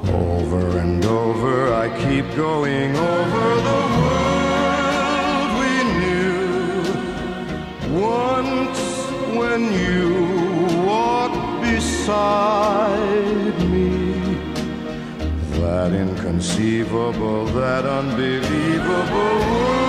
Over and over I keep going over the world we knew. Once when you walked beside me, that inconceivable, that unbelievable world